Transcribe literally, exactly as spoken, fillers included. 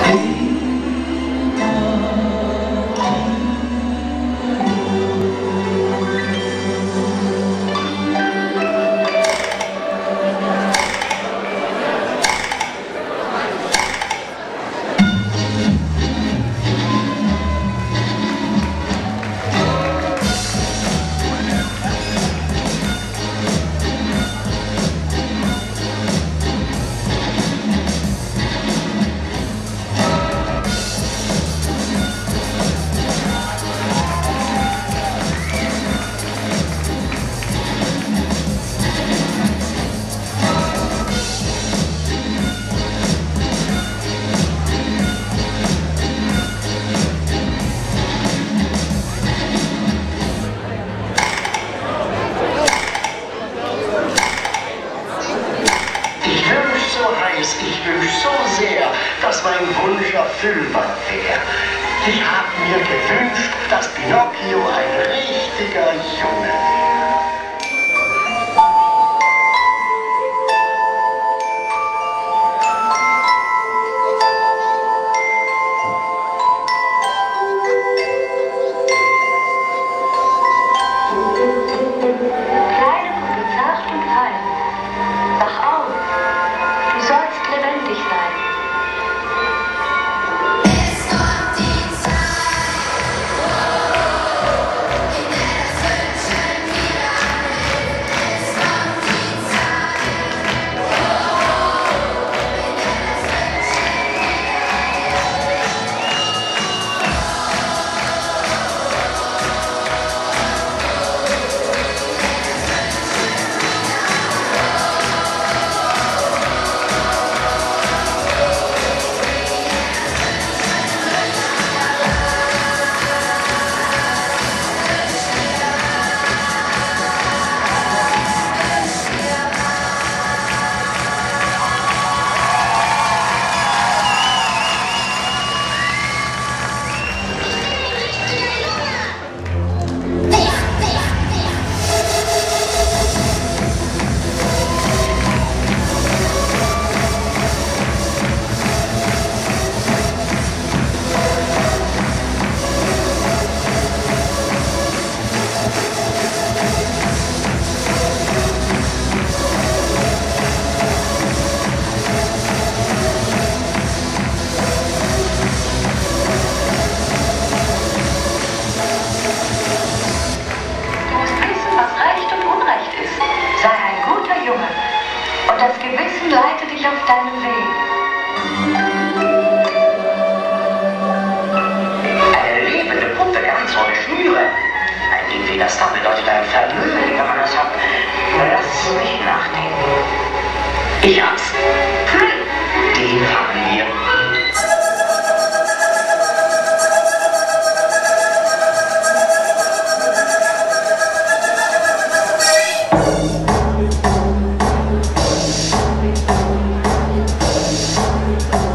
Ich wünsche so sehr, dass mein Wunsch erfüllbar wäre. Ich habe mir gewünscht, dass Pinocchio ein richtiger Junge wäre. Klein und zart und fein, wach auf, du sollst lebendig sein. Es kommt die Zeit, in der das Wünschen wieder anhält. Es kommt die Zeit, in der das Wünschen wieder Und das Gewissen leite dich auf deinem Weg. Eine lebende Puppe, ganz ohne Schnüre. Ein Ding wie das da bedeutet ein Vermögen, wenn man das hat. Lass es mich nachdenken. Ich hab's. Hm, den haben wir. Thank you.